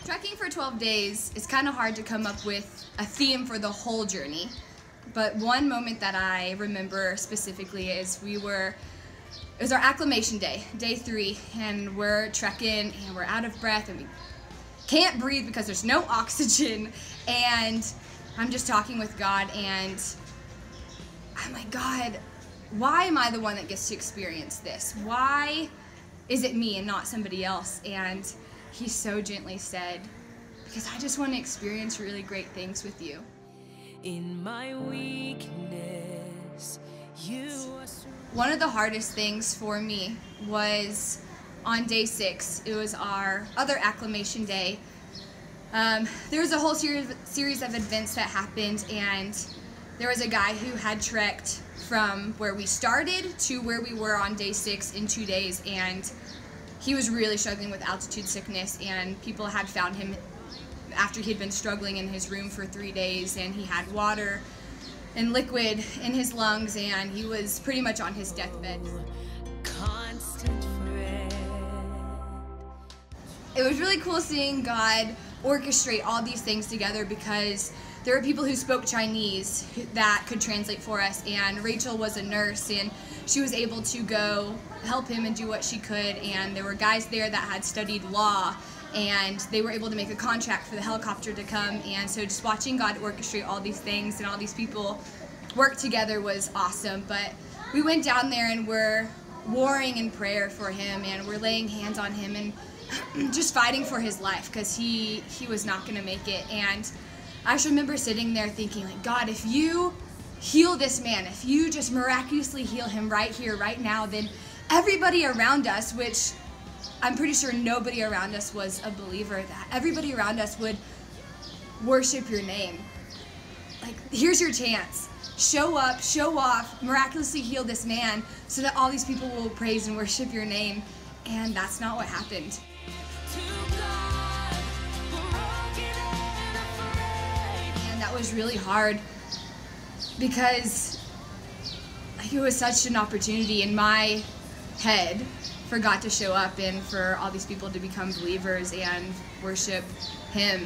Trekking for 12 days is kind of hard to come up with a theme for the whole journey, but one moment that I remember specifically is it was our acclimation day, day 3, and we're trekking and we're out of breath and we can't breathe because there's no oxygen, and I'm just talking with God and I'm like, God, why am I the one that gets to experience this? Why is it me and not somebody else? And he so gently said, because I just want to experience really great things with you. In my weakness, One of the hardest things for me was on day 6. It was our other acclimation day. There was a whole series of events that happened, and there was a guy who had trekked from where we started to where we were on day 6 in 2 days, and he was really struggling with altitude sickness, and people had found him after he'd been struggling in his room for 3 days, and he had water and liquid in his lungs, and he was pretty much on his deathbed. constant friend. It was really cool seeing God orchestrate all these things together, because there were people who spoke Chinese that could translate for us, and Rachel was a nurse and she was able to go help him and do what she could, and there were guys there that had studied law and they were able to make a contract for the helicopter to come, and so just watching God orchestrate all these things and all these people work together was awesome. But we went down there and we're warring in prayer for him, and we're laying hands on him and just fighting for his life, because he was not going to make it. And I just remember sitting there thinking, like, God, if you heal this man, if you just miraculously heal him right here, right now, then everybody around us, which I'm pretty sure nobody around us was a believer, that everybody around us would worship your name. Like, here's your chance. Show up, show off, miraculously heal this man so that all these people will praise and worship your name. And that's not what happened. And that was really hard, because it was such an opportunity in my head for God to show up and for all these people to become believers and worship him.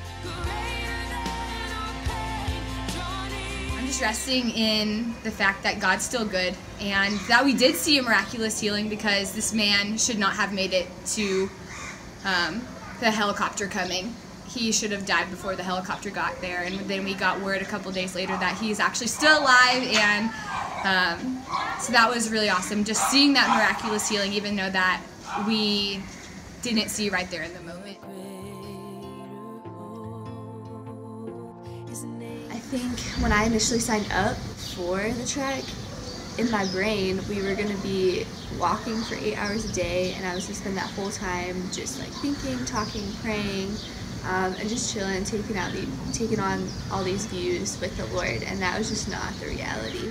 I'm just resting in the fact that God's still good, and that we did see a miraculous healing, because this man should not have made it to the helicopter coming. He should have died before the helicopter got there, and then we got word a couple days later that he's actually still alive, and so that was really awesome, just seeing that miraculous healing, even though that we didn't see right there in the moment. I think when I initially signed up for the trek, in my brain we were going to be walking for 8 hours a day, and I was going to spend that whole time just like thinking, talking, praying, and just chilling, taking on all these views with the Lord, and that was just not the reality.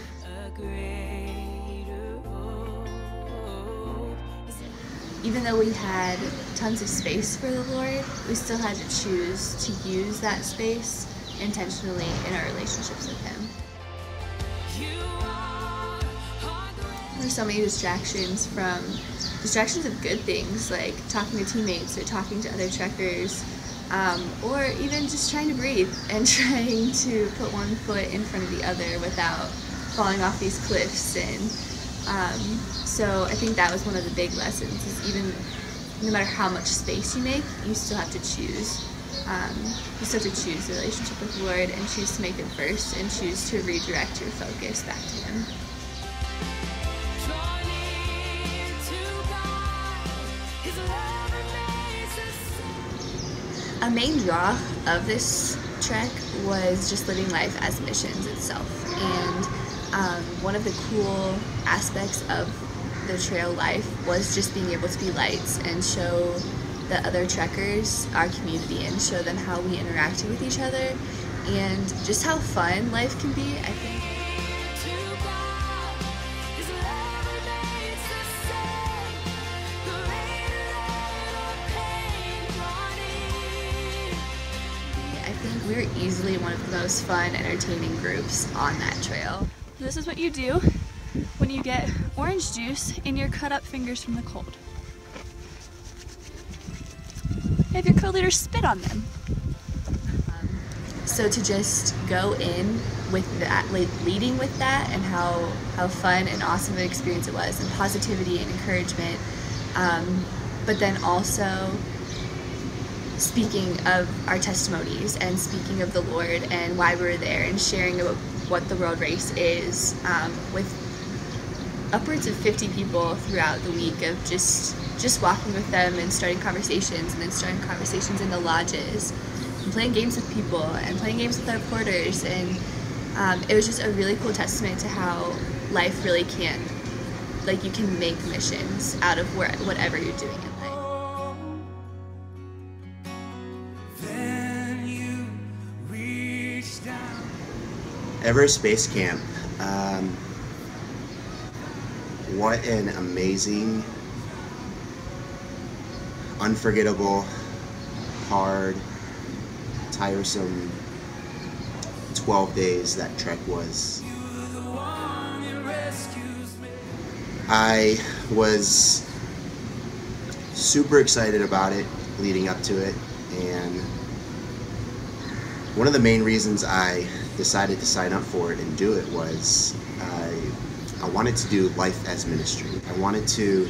Even though we had tons of space for the Lord, we still had to choose to use that space intentionally in our relationships with Him. There's so many distractions of good things, like talking to teammates or talking to other trekkers, or even just trying to breathe and trying to put one foot in front of the other without falling off these cliffs. And so I think that was one of the big lessons, is even no matter how much space you make, you still have to choose. You still have to choose the relationship with the Lord, and choose to make it first, and choose to redirect your focus back to Him. A main draw of this trek was just living life as missions itself, and one of the cool aspects of the trail life was just being able to be lights and show the other trekkers our community, and show them how we interacted with each other and just how fun life can be, I think. I think we were easily one of the most fun, entertaining groups on that trail. This is what you do when you get orange juice in your cut up fingers from the cold. have your co-leaders spit on them. So to just go in with that, like leading with that, and how fun and awesome an experience it was, and positivity and encouragement, but then also speaking of our testimonies and speaking of the Lord and why we're there and sharing about what the World Race is, with upwards of 50 people throughout the week of just walking with them and starting conversations, and then starting conversations in the lodges, and playing games with people and playing games with our porters, and it was just a really cool testament to how life really can, like, you can make missions out of whatever you're doing in life. Then you reach down. Everest Base Camp. What an amazing, unforgettable, hard, tiresome 12 days that trek was. I was super excited about it leading up to it, and one of the main reasons I decided to sign up for it and do it was I wanted to do life as ministry. I wanted to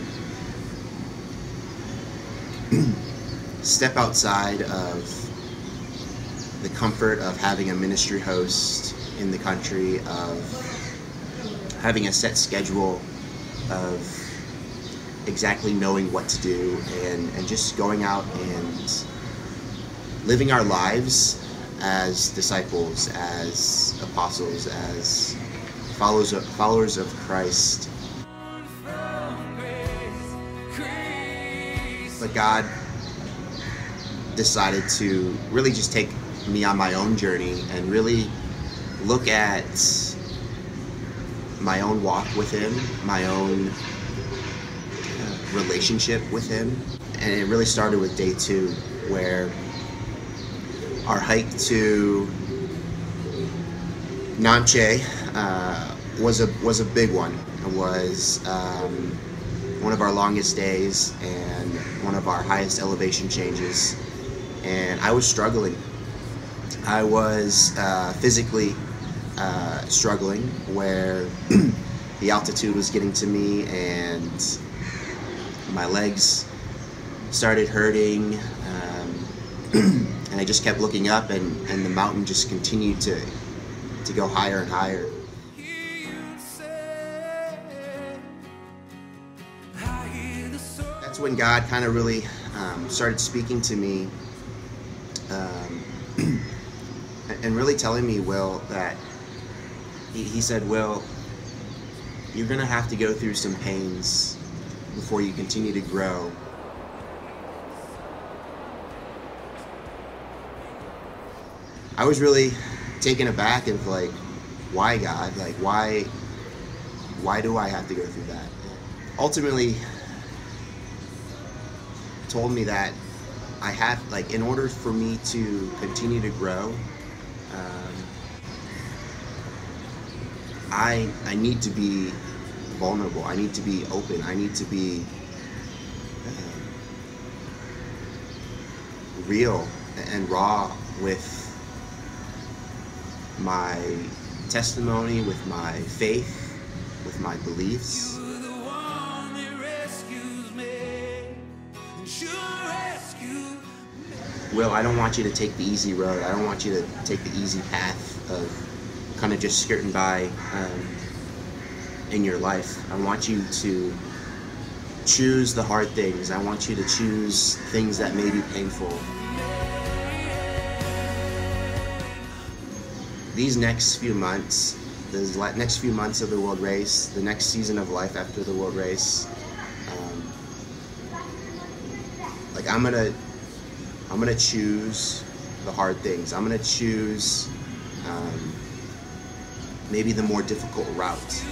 step outside of the comfort of having a ministry host in the country, of having a set schedule, of exactly knowing what to do, and just going out and living our lives as disciples, as apostles, as followers of Christ. But God decided to really just take me on my own journey and really look at my own walk with Him, my own relationship with Him. And it really started with day 2, where our hike to Namche was a big one. It was one of our longest days and one of our highest elevation changes, and I was struggling. I was physically struggling, where the altitude was getting to me and my legs started hurting, and I just kept looking up, and the mountain just continued to go higher and higher. That's when God kind of really started speaking to me, and really telling me, Will, that he said, Will, you're gonna have to go through some pains before you continue to grow. I was really taken aback of, like, why, God? Like, why do I have to go through that? Ultimately told me that I have, like, in order for me to continue to grow, I need to be vulnerable. I need to be open. I need to be real and raw with my testimony, with my faith, with my beliefs. Will, I don't want you to take the easy road. I don't want you to take the easy path of kind of just skirting by in your life. I want you to choose the hard things. I want you to choose things that may be painful. These next few months, the next few months of the World Race, the next season of life after the World Race, like, I'm gonna choose the hard things. I'm gonna choose maybe the more difficult route.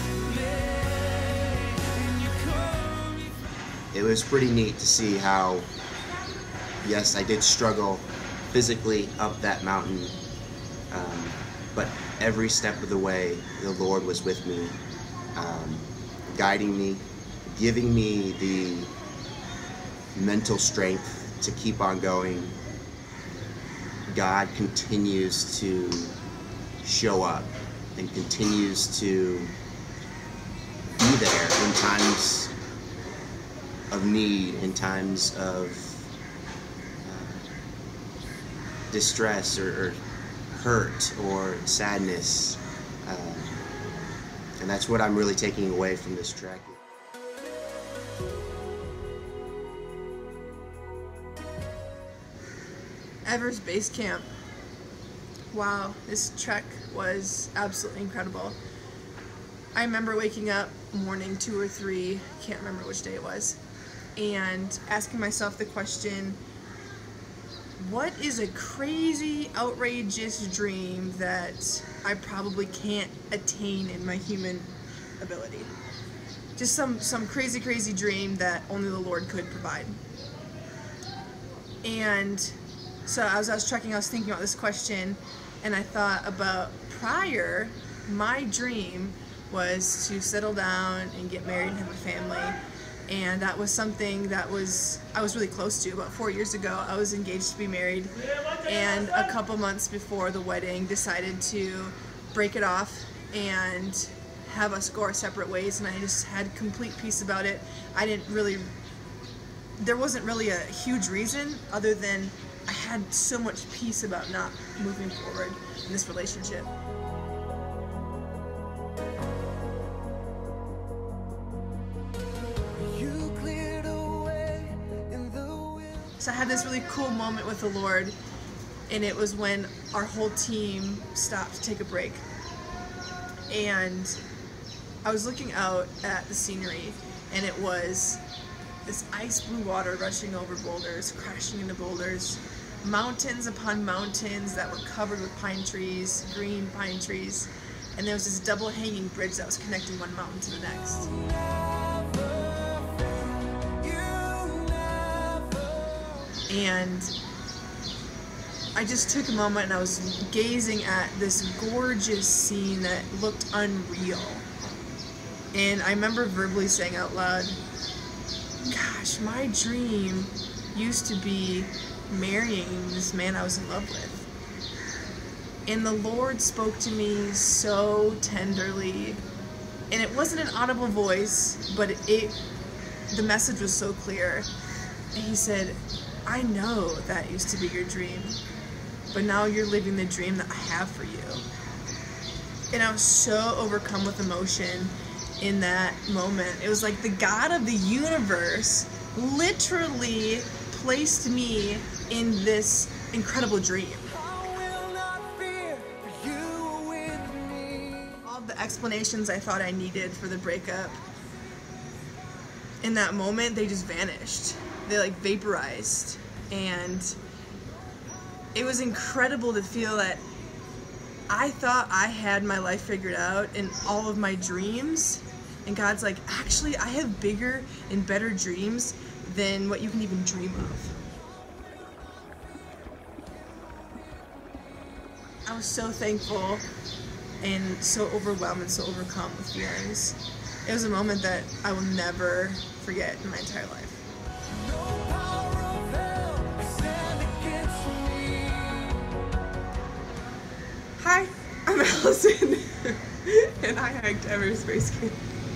It was pretty neat to see how, yes, I did struggle physically up that mountain, but every step of the way, the Lord was with me, guiding me, giving me the mental strength to keep on going, God continues to show up and continues to be there in times of need, in times of distress or hurt or sadness. And that's what I'm really taking away from this trek. Everest Base Camp. Wow, this trek was absolutely incredible. I remember waking up morning 2 or 3, can't remember which day it was, and asking myself the question, what is a crazy, outrageous dream that I probably can't attain in my human ability? Just some crazy dream that only the Lord could provide. And so as I was trekking, I was thinking about this question, and I thought about prior, my dream was to settle down and get married and have a family. And that was something that I was really close to. About 4 years ago, I was engaged to be married, and a couple months before the wedding, decided to break it off and have us go our separate ways, and I just had complete peace about it. There wasn't really a huge reason other than I had so much peace about not moving forward in this relationship. So I had this really cool moment with the Lord, and it was when our whole team stopped to take a break. And I was looking out at the scenery, and it was this ice blue water rushing over boulders, crashing into boulders, mountains upon mountains that were covered with pine trees, green pine trees, and there was this double hanging bridge that was connecting one mountain to the next. And I just took a moment and I was gazing at this gorgeous scene that looked unreal. And I remember verbally saying out loud, gosh, my dream used to be marrying this man I was in love with. And the Lord spoke to me so tenderly, and it wasn't an audible voice, but the message was so clear. And he said, I know that used to be your dream, but now you're living the dream that I have for you. And I was so overcome with emotion in that moment. It was like the God of the universe literally placed me in this incredible dream. All the explanations I thought I needed for the breakup, in that moment, they just vanished. They like vaporized, and it was incredible to feel that I thought I had my life figured out in all of my dreams, and God's like, actually, I have bigger and better dreams than what you can even dream of. I was so thankful and so overwhelmed and so overcome with feelings. It was a moment that I will never forget in my entire life. Hi, I'm Allison, and I hiked Everest Base Camp.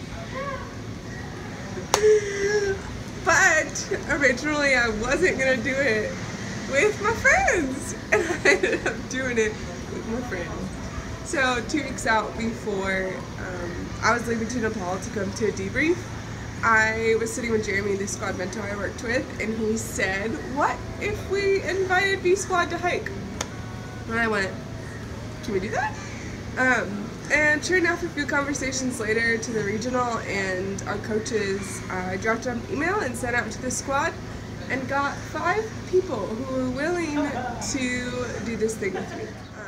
But originally I wasn't gonna do it with my friends, and I ended up doing it with my friends. So 2 weeks out before I was leaving to Nepal to come to a debrief, I was sitting with Jeremy, the squad mentor I worked with, and he said, what if we invited B Squad to hike? And I went, can we do that? And sure enough, a few conversations later to the regional and our coaches, I dropped an email and sent out to the squad and got 5 people who were willing to do this thing with me.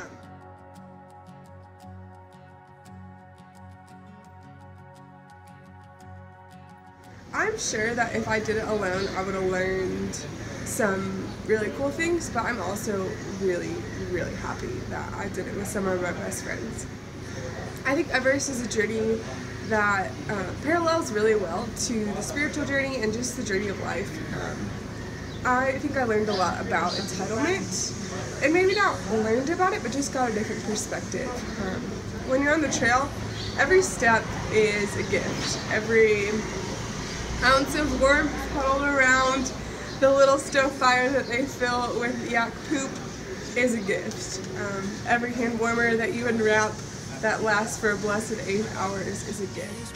I'm sure that if I did it alone, I would have learned some really cool things, but I'm also really, really happy that I did it with some of my best friends. I think Everest is a journey that parallels really well to the spiritual journey and just the journey of life. I think I learned a lot about entitlement, and maybe not learned about it, but just got a different perspective. When you're on the trail, every step is a gift. Every ounce of warmth huddled around the little stove fire that they fill with yak poop is a gift. Every hand warmer that you unwrap that lasts for a blessed 8 hours is a gift.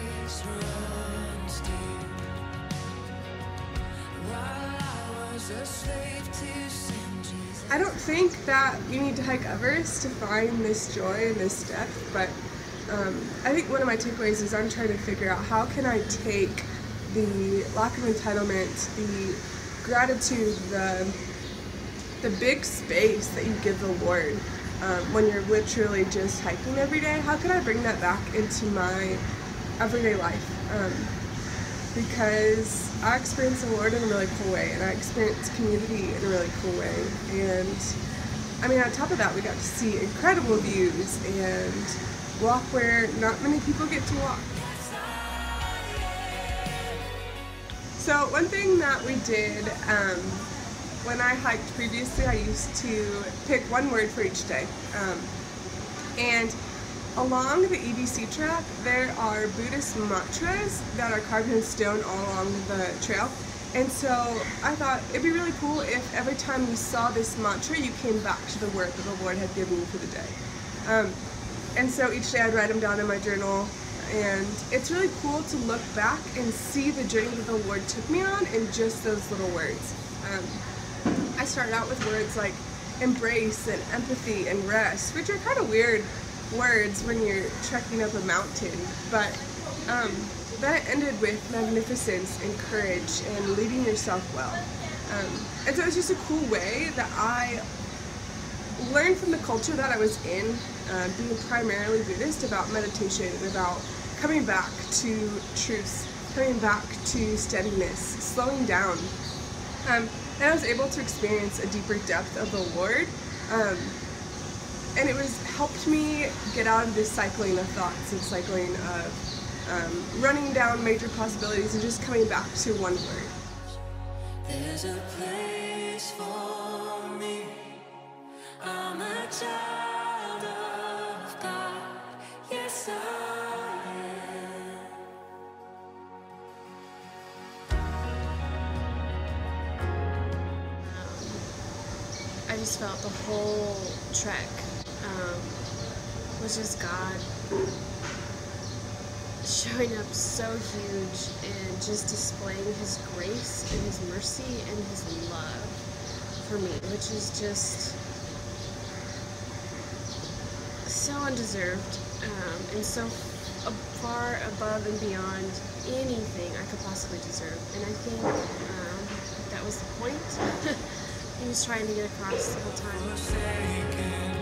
I don't think that you need to hike Everest to find this joy and this depth, but I think one of my takeaways is I'm trying to figure out how can I take the lack of entitlement, the gratitude, the big space that you give the Lord when you're literally just hiking every day. How can I bring that back into my everyday life? Because I experience the Lord in a really cool way, and I experience community in a really cool way. And I mean, on top of that, we got to see incredible views and walk where not many people get to walk. So one thing that we did when I hiked previously, I used to pick one word for each day. And along the EDC track, there are Buddhist mantras that are carved in stone all along the trail. And so I thought it'd be really cool if every time you saw this mantra, you came back to the word that the Lord had given you for the day. And so each day I'd write them down in my journal. And it's really cool to look back and see the journey that the Lord took me on in just those little words. I started out with words like embrace and empathy and rest, which are kind of weird words when you're trekking up a mountain, but then it ended with magnificence and courage and leading yourself well. And so it's just a cool way that I learned from the culture that I was in, being primarily Buddhist, about meditation and about coming back to truth, coming back to steadiness, slowing down. And I was able to experience a deeper depth of the Lord. And it helped me get out of this cycling of thoughts and cycling of running down major possibilities and just coming back to one word. There's a place for me. I'm a child of God. Yes, I am. I just felt the whole trek was just God showing up so huge and just displaying His grace and His mercy and His love for me, which is just so undeserved and so far above and beyond anything I could possibly deserve. And I think that was the point. He was trying to get across the whole time.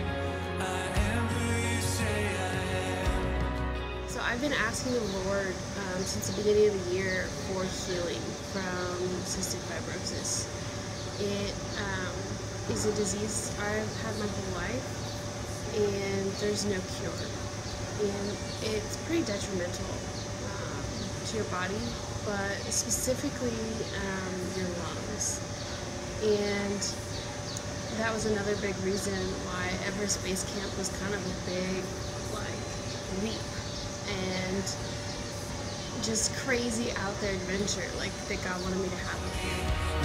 So I've been asking the Lord since the beginning of the year for healing from cystic fibrosis. It is a disease I've had my whole life, and there's no cure. And it's pretty detrimental to your body, but specifically your lungs. And that was another big reason why Everest Base Camp was kind of a big, leap and just crazy out there adventure, that God wanted me to have with Him.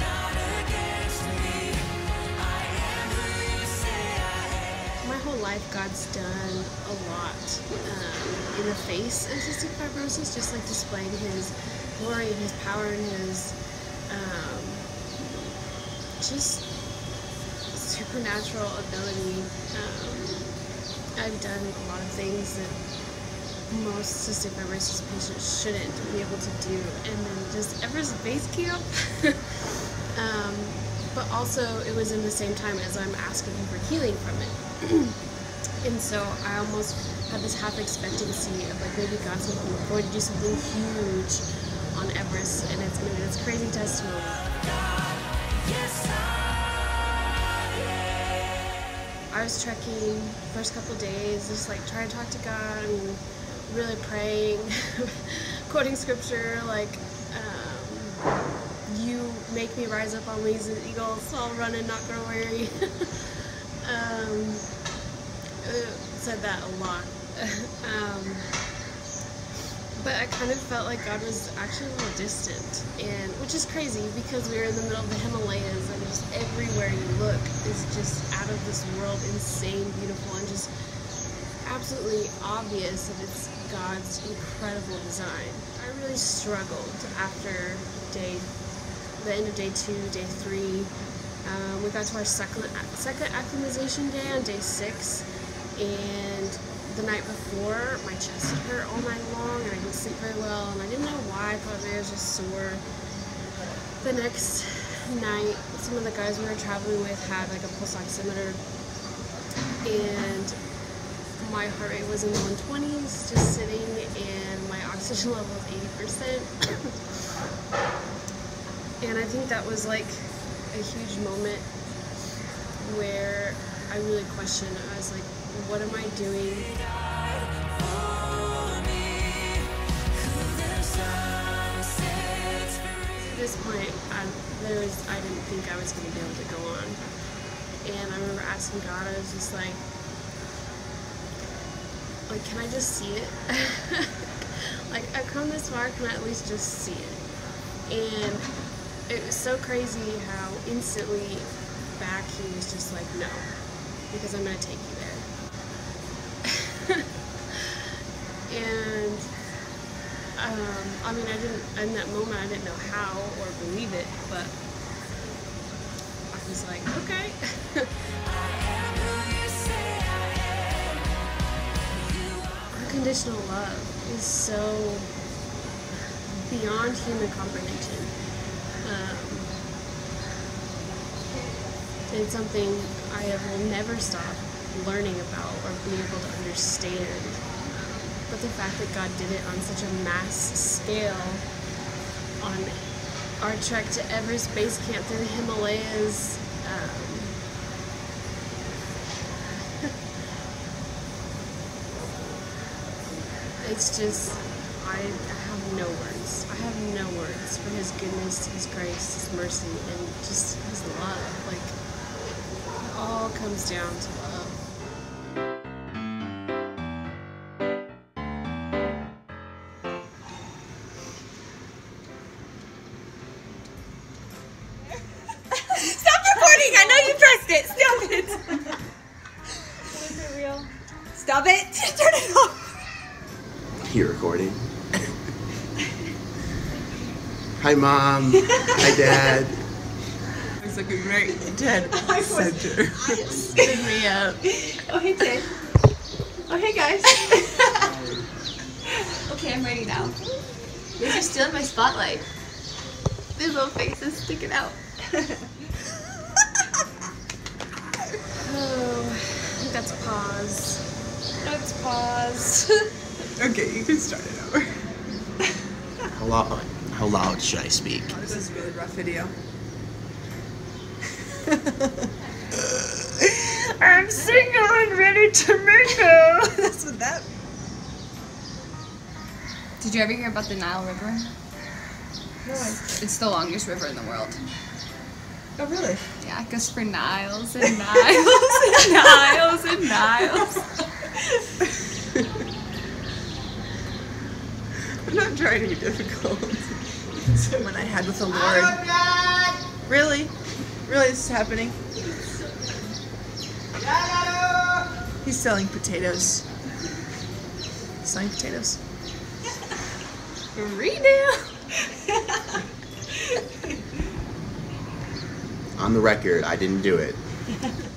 My whole life, God's done a lot in the face of cystic fibrosis, just displaying His glory and His power and His just supernatural ability. I've done a lot of things that most cystic fibrosis patients shouldn't be able to do, and then just Everest Base Camp. But also it was in the same time as I'm asking Him for healing from it. And so I almost had this half expectancy of maybe God's going to do something huge on Everest, and it's going to be this crazy testimony. I was trekking first couple days, just trying to talk to God and really praying, quoting scripture, you make me rise up on wings as eagles, so I'll run and not grow weary. Said that a lot. But I kind of felt like God was actually a little distant, and which is crazy because we were in the middle of the Himalayas, and just everywhere you look is just out of this world, insane, beautiful, and just absolutely obvious that it's God's incredible design. I really struggled after the end of day 2, day 3. We got to our second acclimatization day on day 6, and the night before, my chest had hurt all night long, and I didn't sleep very well, and I didn't know why. I thought maybe I was just sore. The next night, some of the guys we were traveling with had like a pulse oximeter, and my heart rate was in the 120s, just sitting, and my oxygen level was 80%. And I think that was like a huge moment where I really questioned. I was like, what am I doing? At this point, I didn't think I was going to be able to go on. And I remember asking God, I was just like, can I just see it? Like, I've come this far, can I at least just see it? And it was so crazy how instantly back he was just like, no, because I'm going to take you there. And I mean, in that moment I didn't know how or believe it, but I was like, okay. Unconditional love is so beyond human comprehension. It's something I will never stop learning about or being able to understand. But the fact that God did it on such a mass scale on our trek to Everest base camp through the Himalayas, it's just, I have no words. I have no words for His goodness, His grace, His mercy, and just His love. Like, it all comes down to love. I know you pressed it. Stop it. Was it real? Stop it. Turn it off. You're recording. Hi, Mom. Hi, Dad. It's like a great dead center. Stood me up. Oh, hey, Ted. Oh, hey, guys. Okay, I'm ready now. You're just stealing my spotlight. These little faces sticking out. Oh, that's pause. Let's pause. Okay, you can start it over. How loud should I speak? This is a really rough video. I'm single and ready to mingle. That's what that. Did you ever hear about the Nile River? No. It's the longest river in the world. Oh, really? Yeah, it goes for Niles and Niles and Niles and Niles. I'm not trying to be difficult. When I had with the Lord. Really? Really, this is happening? He's selling potatoes. Selling potatoes. On the record, I didn't do it.